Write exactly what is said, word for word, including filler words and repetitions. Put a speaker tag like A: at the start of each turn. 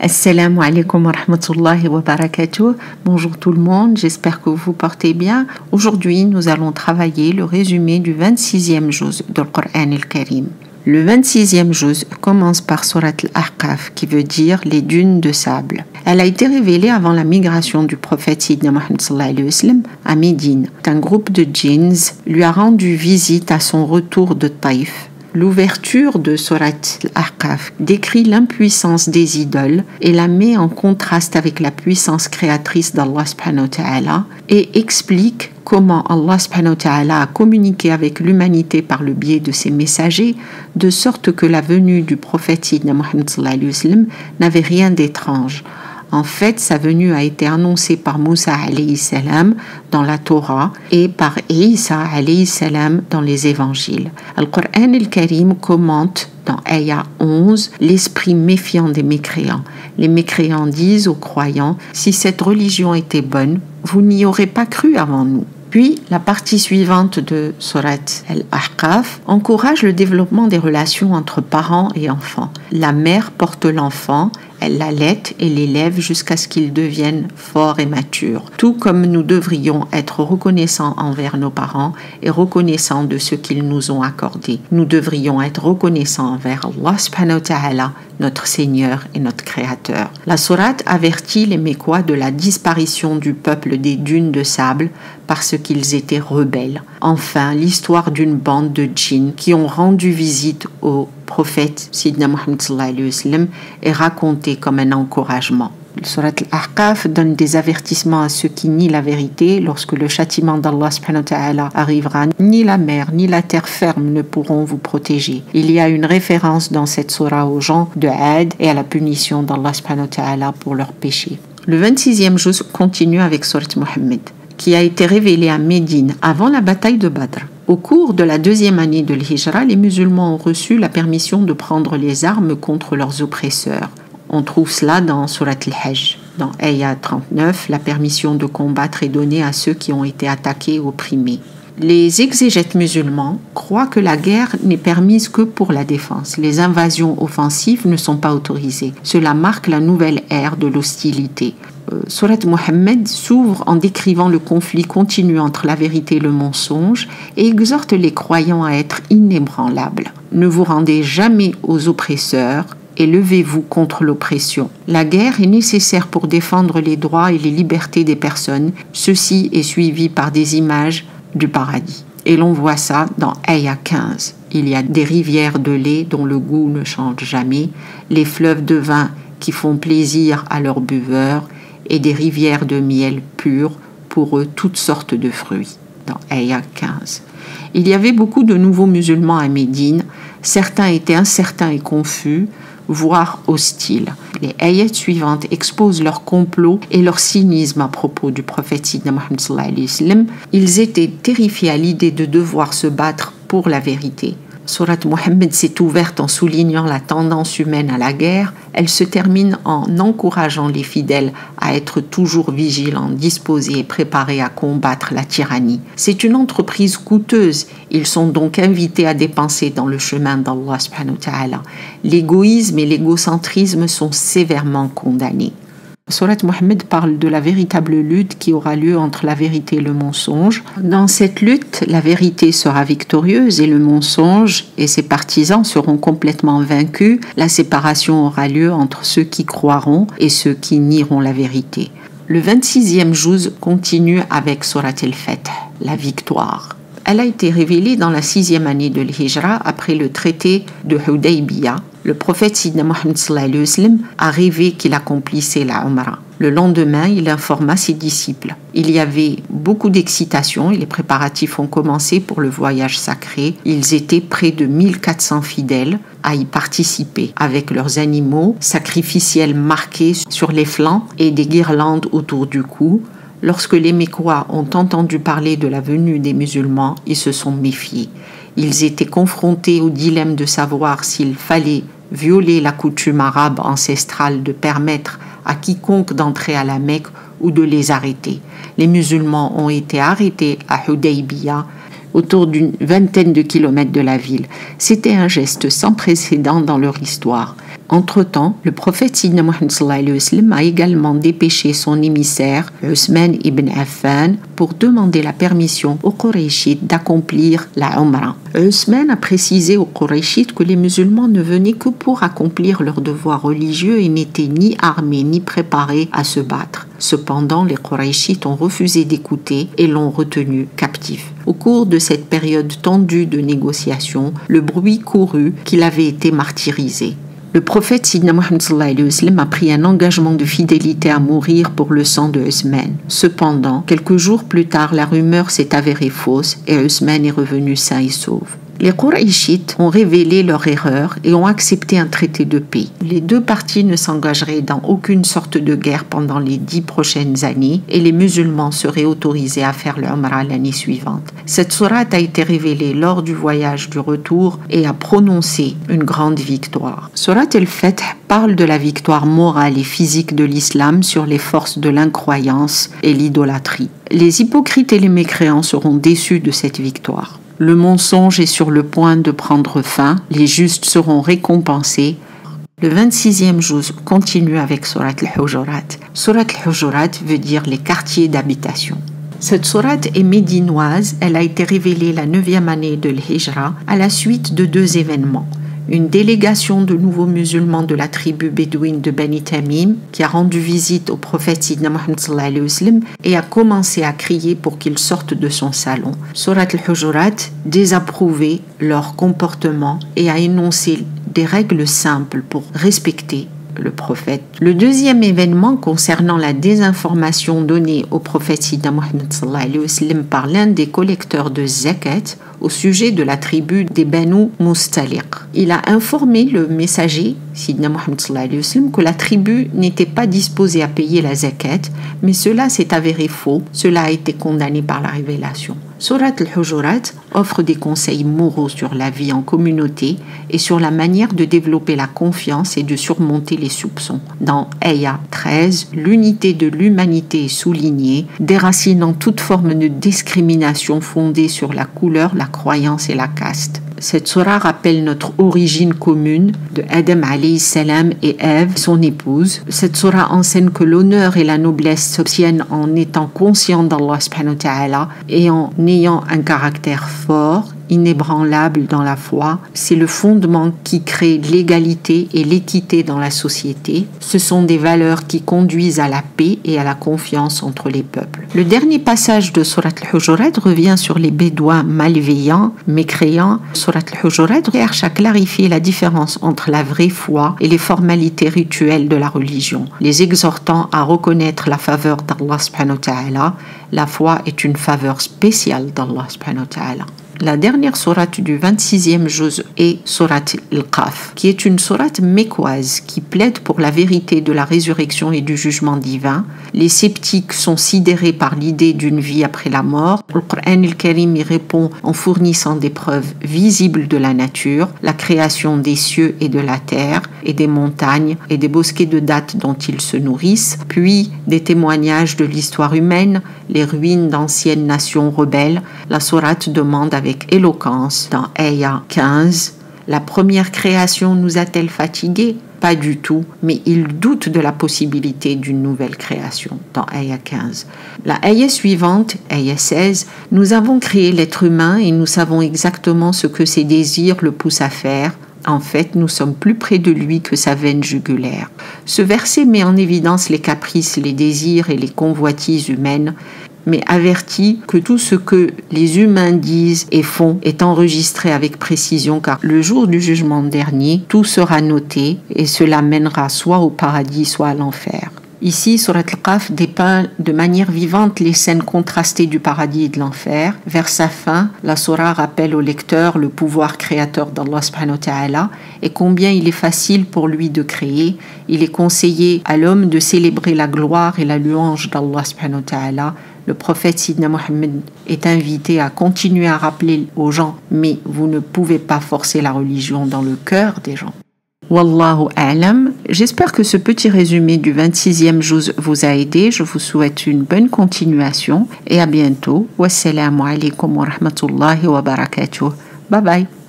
A: Assalamu alaikum wa rahmatullahi wa barakatuh. Bonjour tout le monde, j'espère que vous vous portez bien. Aujourd'hui, nous allons travailler le résumé du vingt-sixième juz du Coran al-Karim. Le vingt-sixième juz commence par Surat al-Ahqaf, qui veut dire les dunes de sable. Elle a été révélée avant la migration du prophète Sidna Muhammad sallallahu alayhi wa sallam à Médine. Un groupe de djinns lui a rendu visite à son retour de Taïf. L'ouverture de Surat al-Ahqaf décrit l'impuissance des idoles et la met en contraste avec la puissance créatrice d'Allah subhanahu wa ta'ala et explique comment Allah subhanahu wa ta'ala a communiqué avec l'humanité par le biais de ses messagers, de sorte que la venue du prophète Sidna Muhammad sallallahu alayhi wa sallam n'avait rien d'étrange. En fait, sa venue a été annoncée par Moussa alayhi salam dans la Torah et par Isa alayhi salam dans les évangiles. Le Coran al-Karim commente dans Aya onze l'esprit méfiant des mécréants. Les mécréants disent aux croyants: si cette religion était bonne, vous n'y aurez pas cru avant nous. Puis, la partie suivante de Surat al-Ahqaf encourage le développement des relations entre parents et enfants. La mère porte l'enfant, elle l'allaite et l'élève jusqu'à ce qu'il devienne fort et mature. Tout comme nous devrions être reconnaissants envers nos parents et reconnaissants de ce qu'ils nous ont accordé. Nous devrions être reconnaissants envers Allah subhanahu wa ta'ala, notre Seigneur et notre Créateur. La sourate avertit les Mécois de la disparition du peuple des dunes de sable parce qu'ils étaient rebelles. Enfin, l'histoire d'une bande de djinns qui ont rendu visite au prophète Sidna Muhammad sallallahu alayhi wa sallam est racontée comme un encouragement. Le Surat al-Ahqaf donne des avertissements à ceux qui nient la vérité lorsque le châtiment d'Allah subhanahu wa ta'ala arrivera. Ni la mer ni la terre ferme ne pourront vous protéger. Il y a une référence dans cette surah aux gens de Ad et à la punition d'Allah subhanahu wa ta'ala pour leurs péchés. Le vingt-sixième juz continue avec Surat Muhammad, qui a été révélée à Médine avant la bataille de Badr. Au cours de la deuxième année de l'Hijra, les musulmans ont reçu la permission de prendre les armes contre leurs oppresseurs. On trouve cela dans Surat al-Hajj. Dans Aya trente-neuf, la permission de combattre est donnée à ceux qui ont été attaqués et opprimés. Les exégètes musulmans croient que la guerre n'est permise que pour la défense. Les invasions offensives ne sont pas autorisées. Cela marque la nouvelle ère de l'hostilité. Euh, Surat Muhammad s'ouvre en décrivant le conflit continu entre la vérité et le mensonge et exhorte les croyants à être inébranlables. Ne vous rendez jamais aux oppresseurs et levez-vous contre l'oppression. La guerre est nécessaire pour défendre les droits et les libertés des personnes. Ceci est suivi par des images du paradis. Et l'on voit ça dans Aya quinze. Il y a des rivières de lait dont le goût ne change jamais, les fleuves de vin qui font plaisir à leurs buveurs et des rivières de miel pur, pour eux toutes sortes de fruits. Dans Aya quinze. Il y avait beaucoup de nouveaux musulmans à Médine. Certains étaient incertains et confus, voire hostiles. Les ayats suivantes exposent leur complot et leur cynisme à propos du prophète Sidna Muhammad sallallahu alayhi wa sallam. Ils étaient terrifiés à l'idée de devoir se battre pour la vérité. Surat Muhammad s'est ouverte en soulignant la tendance humaine à la guerre. Elle se termine en encourageant les fidèles à être toujours vigilants, disposés et préparés à combattre la tyrannie. C'est une entreprise coûteuse. Ils sont donc invités à dépenser dans le chemin d'Allah subhanahu wa ta'ala. L'égoïsme et l'égocentrisme sont sévèrement condamnés. Surat Muhammad parle de la véritable lutte qui aura lieu entre la vérité et le mensonge. Dans cette lutte, la vérité sera victorieuse et le mensonge et ses partisans seront complètement vaincus. La séparation aura lieu entre ceux qui croiront et ceux qui nieront la vérité. Le vingt-sixième juz continue avec Surat al-Fath, la victoire. Elle a été révélée dans la sixième année de l'Hijra après le traité de Hudaybiyah. Le prophète Sidna Muhammad sallallahu alayhi wa sallam a rêvé qu'il accomplissait la Umrah. Le lendemain, il informa ses disciples. Il y avait beaucoup d'excitation et les préparatifs ont commencé pour le voyage sacré. Ils étaient près de mille quatre cents fidèles à y participer, avec leurs animaux sacrificiels marqués sur les flancs et des guirlandes autour du cou. Lorsque les Mécois ont entendu parler de la venue des musulmans, ils se sont méfiés. Ils étaient confrontés au dilemme de savoir s'il fallait violer la coutume arabe ancestrale de permettre à quiconque d'entrer à la Mecque ou de les arrêter. Les musulmans ont été arrêtés à Hudaybiyah, autour d'une vingtaine de kilomètres de la ville. C'était un geste sans précédent dans leur histoire. Entre-temps, le prophète Sidna Muhammad sallallahu alayhi wa sallam a également dépêché son émissaire, Othman ibn Affan, pour demander la permission aux Qurayshites d'accomplir la Umrah. Othman a précisé aux Qurayshites que les musulmans ne venaient que pour accomplir leurs devoirs religieux et n'étaient ni armés ni préparés à se battre. Cependant, les Qurayshites ont refusé d'écouter et l'ont retenu captif. Au cours de cette période tendue de négociations, le bruit courut qu'il avait été martyrisé. Le prophète Sidna Muhammad sallallahu alayhi wa sallam a pris un engagement de fidélité à mourir pour le sang de Othman. Cependant, quelques jours plus tard, la rumeur s'est avérée fausse et Othman est revenu sain et sauf. Les Qurayshites ont révélé leur erreur et ont accepté un traité de paix. Les deux parties ne s'engageraient dans aucune sorte de guerre pendant les dix prochaines années et les musulmans seraient autorisés à faire l'Umrah l'année suivante. Cette sourate a été révélée lors du voyage du retour et a prononcé une grande victoire. Sourate al-Fath parle de la victoire morale et physique de l'islam sur les forces de l'incroyance et l'idolâtrie. Les hypocrites et les mécréants seront déçus de cette victoire. Le mensonge est sur le point de prendre fin, les justes seront récompensés. Le vingt-sixième juz continue avec Surat al-Hujurat. Surat al-Hujurat veut dire les quartiers d'habitation. Cette sourate est médinoise, elle a été révélée la neuvième année de l'Hijra à la suite de deux événements. Une délégation de nouveaux musulmans de la tribu bédouine de Bani Tamim qui a rendu visite au prophète Sidna Muhammad sallallahu alayhi wa sallam et a commencé à crier pour qu'il sorte de son salon. Surat al-Hujurat désapprouvait leur comportement et a énoncé des règles simples pour respecter le prophète. Le deuxième événement concernant la désinformation donnée au prophète Sidna Muhammad sallallahu alayhi wa sallam par l'un des collecteurs de zakat au sujet de la tribu des Banu Mustaliq. Il a informé le messager Sidna Muhammad sallallahu alayhi wa sallam que la tribu n'était pas disposée à payer la zakat, mais cela s'est avéré faux. Cela a été condamné par la révélation. Surat al-Hujurat offre des conseils moraux sur la vie en communauté et sur la manière de développer la confiance et de surmonter les soupçons. Dans Ayah treize, l'unité de l'humanité est soulignée, déracinant toute forme de discrimination fondée sur la couleur, la croyance et la caste. Cette surah rappelle notre origine commune de Adam alayhi salam et Ève, son épouse. Cette surah enseigne que l'honneur et la noblesse s'obtiennent en étant conscient d'Allah subhanahu wa ta'ala et en ayant un caractère fort, inébranlable dans la foi. C'est le fondement qui crée l'égalité et l'équité dans la société. Ce sont des valeurs qui conduisent à la paix et à la confiance entre les peuples. Le dernier passage de Surat al-Hujurat revient sur les Bédouins malveillants, mécréants. Surat al-Hujurat cherche à clarifier la différence entre la vraie foi et les formalités rituelles de la religion, les exhortant à reconnaître la faveur d'Allah subhanahu wa ta'ala. La foi est une faveur spéciale d'Allah subhanahu wa ta'ala. La dernière sourate du vingt-sixième juz est Surat al-Qaf, qui est une sourate mécoise qui plaide pour la vérité de la résurrection et du jugement divin. Les sceptiques sont sidérés par l'idée d'une vie après la mort. Le Coran al-Karim y répond en fournissant des preuves visibles de la nature, la création des cieux et de la terre, et des montagnes et des bosquets de dattes dont ils se nourrissent, puis des témoignages de l'histoire humaine, les ruines d'anciennes nations rebelles. La sourate demande avec éloquence dans Ayah quinze, la première création nous a-t-elle fatigués? Pas du tout, mais ils doutent de la possibilité d'une nouvelle création dans Ayah quinze. La Ayah suivante, Ayah seize, nous avons créé l'être humain et nous savons exactement ce que ses désirs le poussent à faire. En fait, nous sommes plus près de lui que sa veine jugulaire. Ce verset met en évidence les caprices, les désirs et les convoitises humaines, mais avertit que tout ce que les humains disent et font est enregistré avec précision, car le jour du jugement dernier, tout sera noté et cela mènera soit au paradis, soit à l'enfer. Ici, Surat al-Qaf dépeint de manière vivante les scènes contrastées du paradis et de l'enfer. Vers sa fin, la surah rappelle au lecteur le pouvoir créateur d'Allah subhanahu wa ta'ala et combien il est facile pour lui de créer. Il est conseillé à l'homme de célébrer la gloire et la louange d'Allah subhanahu wa ta'ala. Le prophète Sidna Muhammad est invité à continuer à rappeler aux gens, mais vous ne pouvez pas forcer la religion dans le cœur des gens. Wallahu a'lam. J'espère que ce petit résumé du vingt-sixième juz vous a aidé. Je vous souhaite une bonne continuation et à bientôt. Wassalamu alaikum wa rahmatullahi wa barakatuh. Bye bye.